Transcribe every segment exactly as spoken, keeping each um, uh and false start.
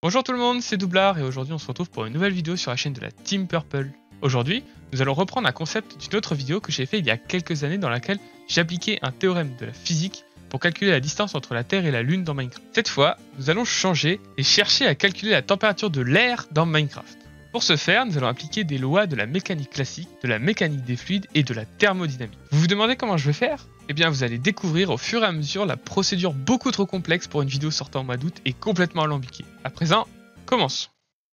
Bonjour tout le monde, c'est Doublard et aujourd'hui on se retrouve pour une nouvelle vidéo sur la chaîne de la Team Purple. Aujourd'hui, nous allons reprendre un concept d'une autre vidéo que j'ai fait il y a quelques années dans laquelle j'appliquais un théorème de la physique pour calculer la distance entre la Terre et la Lune dans Minecraft. Cette fois, nous allons changer et chercher à calculer la température de l'air dans Minecraft. Pour ce faire, nous allons appliquer des lois de la mécanique classique, de la mécanique des fluides et de la thermodynamique. Vous vous demandez comment je vais faire ? Eh bien, vous allez découvrir au fur et à mesure la procédure beaucoup trop complexe pour une vidéo sortant au mois d'août et complètement alambiquée. À présent, commençons.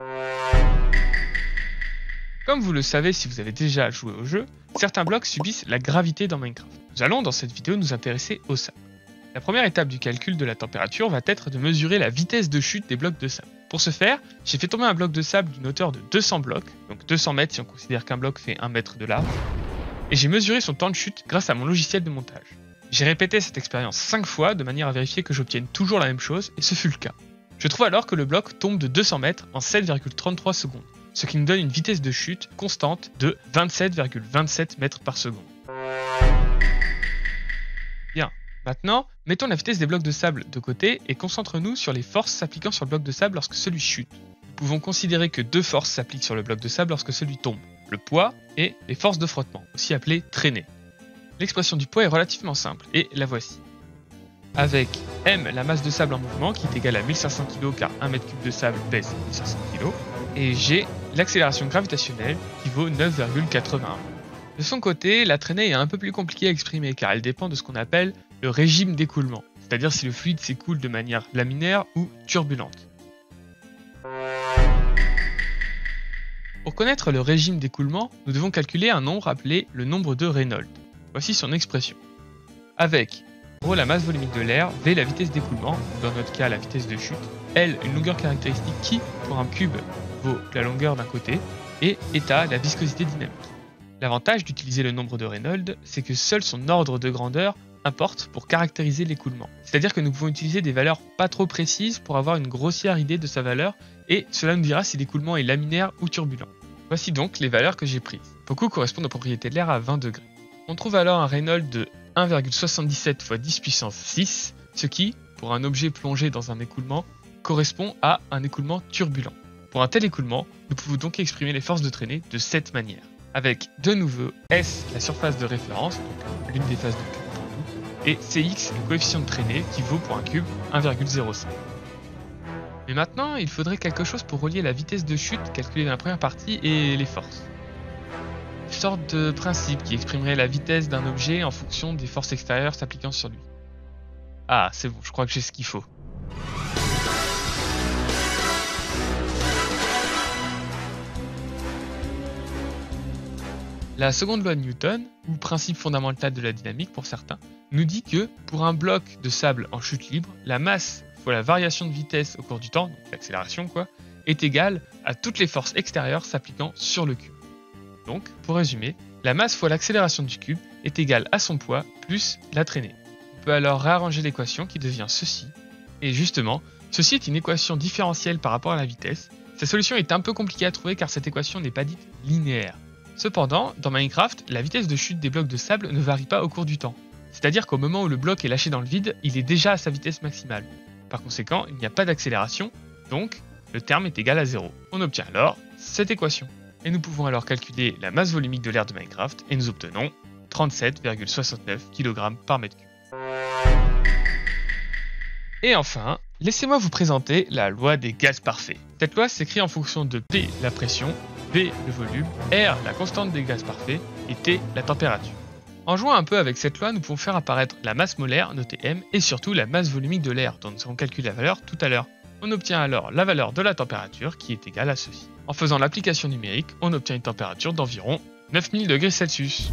Comme vous le savez si vous avez déjà joué au jeu, certains blocs subissent la gravité dans Minecraft. Nous allons dans cette vidéo nous intéresser au sable. La première étape du calcul de la température va être de mesurer la vitesse de chute des blocs de sable. Pour ce faire, j'ai fait tomber un bloc de sable d'une hauteur de deux cents blocs, donc deux cents mètres si on considère qu'un bloc fait un mètre de large, et j'ai mesuré son temps de chute grâce à mon logiciel de montage. J'ai répété cette expérience cinq fois de manière à vérifier que j'obtienne toujours la même chose, et ce fut le cas. Je trouve alors que le bloc tombe de deux cents mètres en sept virgule trente-trois secondes, ce qui nous donne une vitesse de chute constante de vingt-sept virgule vingt-sept mètres par seconde. Bien, maintenant, mettons la vitesse des blocs de sable de côté et concentre-nous sur les forces s'appliquant sur le bloc de sable lorsque celui chute. Nous pouvons considérer que deux forces s'appliquent sur le bloc de sable lorsque celui tombe, le poids et les forces de frottement, aussi appelées traînées. L'expression du poids est relativement simple, et la voici. Avec M, la masse de sable en mouvement, qui est égale à mille cinq cents kilos car un mètre cube de sable pèse mille cinq cents kilos, et G, l'accélération gravitationnelle, qui vaut neuf virgule quatre-vingt-un. De son côté, la traînée est un peu plus compliquée à exprimer car elle dépend de ce qu'on appelle le régime d'écoulement, c'est-à-dire si le fluide s'écoule de manière laminaire ou turbulente. Pour connaître le régime d'écoulement, nous devons calculer un nombre appelé le nombre de Reynolds. Voici son expression. Avec ρ la masse volumique de l'air, V la vitesse d'écoulement, dans notre cas la vitesse de chute, L une longueur caractéristique qui, pour un cube, vaut la longueur d'un côté, et eta la viscosité dynamique. L'avantage d'utiliser le nombre de Reynolds, c'est que seul son ordre de grandeur importe pour caractériser l'écoulement. C'est-à-dire que nous pouvons utiliser des valeurs pas trop précises pour avoir une grossière idée de sa valeur, et cela nous dira si l'écoulement est laminaire ou turbulent. Voici donc les valeurs que j'ai prises. Beaucoup correspondent aux propriétés de l'air à vingt degrés. On trouve alors un Reynolds de un virgule soixante-dix-sept fois dix puissance six, ce qui, pour un objet plongé dans un écoulement, correspond à un écoulement turbulent. Pour un tel écoulement, nous pouvons donc exprimer les forces de traînée de cette manière. Avec de nouveau S, la surface de référence, donc l'une des phases de cube pour nous, et C X, le coefficient de traînée, qui vaut pour un cube un virgule zéro cinq. Mais maintenant, il faudrait quelque chose pour relier la vitesse de chute calculée dans la première partie et les forces. Une sorte de principe qui exprimerait la vitesse d'un objet en fonction des forces extérieures s'appliquant sur lui. Ah, c'est bon, je crois que j'ai ce qu'il faut. La seconde loi de Newton, ou principe fondamental de la dynamique pour certains, nous dit que, pour un bloc de sable en chute libre, la masse fois la variation de vitesse au cours du temps, donc l'accélération quoi, est égale à toutes les forces extérieures s'appliquant sur le cube. Donc, pour résumer, la masse fois l'accélération du cube est égale à son poids plus la traînée. On peut alors réarranger l'équation qui devient ceci. Et justement, ceci est une équation différentielle par rapport à la vitesse. Sa solution est un peu compliquée à trouver car cette équation n'est pas dite linéaire. Cependant, dans Minecraft, la vitesse de chute des blocs de sable ne varie pas au cours du temps. C'est-à-dire qu'au moment où le bloc est lâché dans le vide, il est déjà à sa vitesse maximale. Par conséquent, il n'y a pas d'accélération, donc le terme est égal à zéro. On obtient alors cette équation. Et nous pouvons alors calculer la masse volumique de l'air de Minecraft et nous obtenons trente-sept virgule soixante-neuf kilogrammes par mètre cube. Et enfin, laissez-moi vous présenter la loi des gaz parfaits. Cette loi s'écrit en fonction de P, la pression, V, le volume, R, la constante des gaz parfaits, et T, la température. En jouant un peu avec cette loi, nous pouvons faire apparaître la masse molaire, notée M, et surtout la masse volumique de l'air, dont nous avons calculé la valeur tout à l'heure. On obtient alors la valeur de la température, qui est égale à ceci. En faisant l'application numérique, on obtient une température d'environ neuf mille degrés Celsius.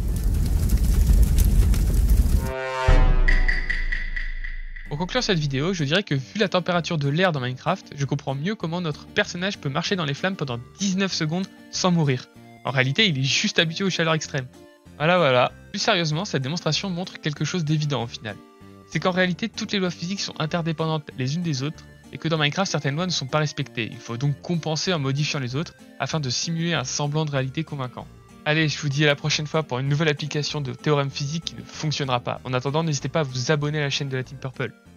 Pour conclure cette vidéo, je dirais que vu la température de l'air dans Minecraft, je comprends mieux comment notre personnage peut marcher dans les flammes pendant dix-neuf secondes sans mourir. En réalité, il est juste habitué aux chaleurs extrêmes. Voilà voilà. Plus sérieusement, cette démonstration montre quelque chose d'évident au final. C'est qu'en réalité, toutes les lois physiques sont interdépendantes les unes des autres, et que dans Minecraft, certaines lois ne sont pas respectées. Il faut donc compenser en modifiant les autres, afin de simuler un semblant de réalité convaincant. Allez, je vous dis à la prochaine fois pour une nouvelle application de théorème physique qui ne fonctionnera pas. En attendant, n'hésitez pas à vous abonner à la chaîne de la Team Purple.